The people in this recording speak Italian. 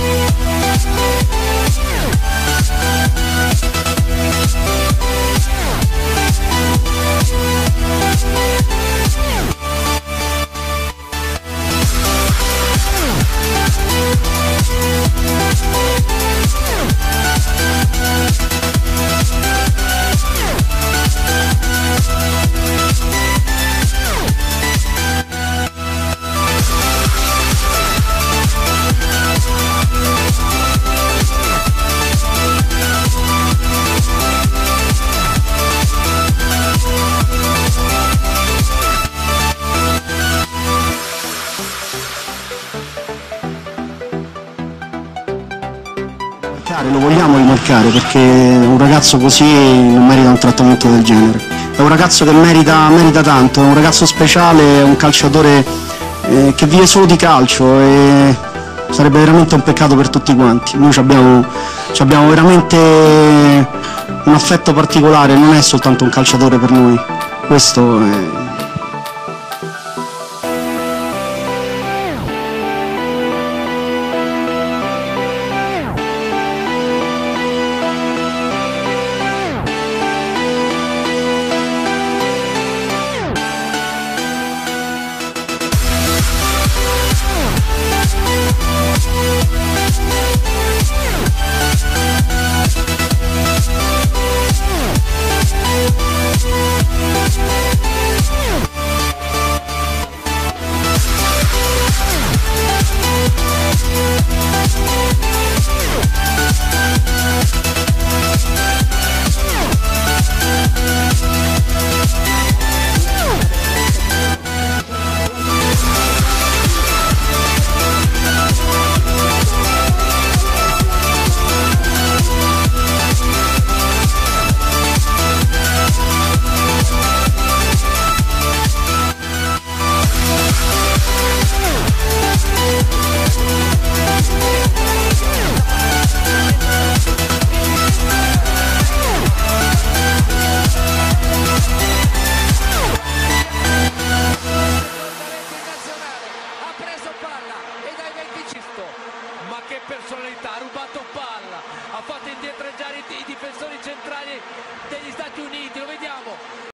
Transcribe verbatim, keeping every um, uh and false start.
Lo vogliamo rimarcare perché un ragazzo così non merita un trattamento del genere. È un ragazzo che merita, merita tanto, è un ragazzo speciale, è un calciatore eh, che vive solo di calcio e sarebbe veramente un peccato per tutti quanti. Noi abbiamo, abbiamo veramente un affetto particolare, non è soltanto un calciatore per noi, questo è,